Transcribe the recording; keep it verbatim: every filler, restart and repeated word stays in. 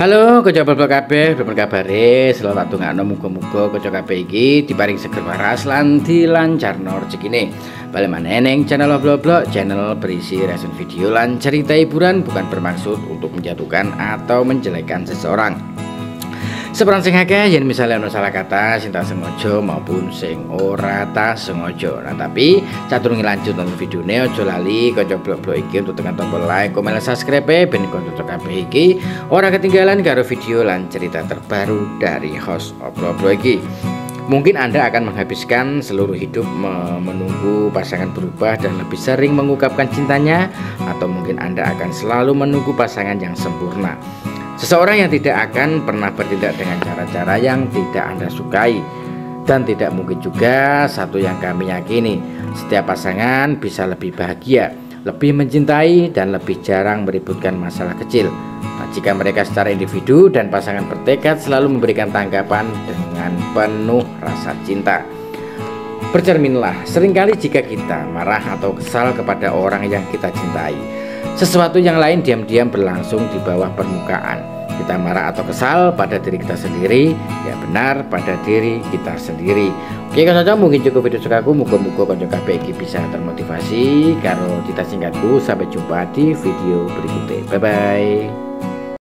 Halo, kanca blog kabeh, pripun kabare? Selalu tak tungakno muga-muga kanca kabeh iki diparing seger waras lan dilancarno rezekine. Bali maneh ning channel Blog-blog, channel berisi reaction video lan cerita hiburan, bukan bermaksud untuk menjatuhkan atau menjelekkan seseorang. Seperan sing akeh yen misalnya ono salah kata sing tak sengaja maupun sing ora tak sengaja. Nah, tapi sadurunge lanjut nonton videone aja lali kanca blog-blog iki untuk tekan tombol like, komen, lan subscribe ben kanca kabeh iki ora ketinggalan karo video lan cerita terbaru dari host blog-blog iki. Mungkin Anda akan menghabiskan seluruh hidup menunggu pasangan berubah dan lebih sering mengungkapkan cintanya, atau mungkin Anda akan selalu menunggu pasangan yang sempurna. Seseorang yang tidak akan pernah bertindak dengan cara-cara yang tidak Anda sukai. Dan tidak mungkin juga satu yang kami yakini, setiap pasangan bisa lebih bahagia, lebih mencintai, dan lebih jarang meributkan masalah kecil. Nah, jika mereka secara individu dan pasangan bertekad selalu memberikan tanggapan dengan penuh rasa cinta. Bercerminlah, seringkali jika kita marah atau kesal kepada orang yang kita cintai, sesuatu yang lain diam-diam berlangsung di bawah permukaan. Kita marah atau kesal pada diri kita sendiri, ya benar pada diri kita sendiri. Oke, kan saja mungkin cukup video sukaku. Muga-muga kanca kabeh iki bisa termotivasi karo cita singkatku. Sampai jumpa di video berikutnya. Bye bye.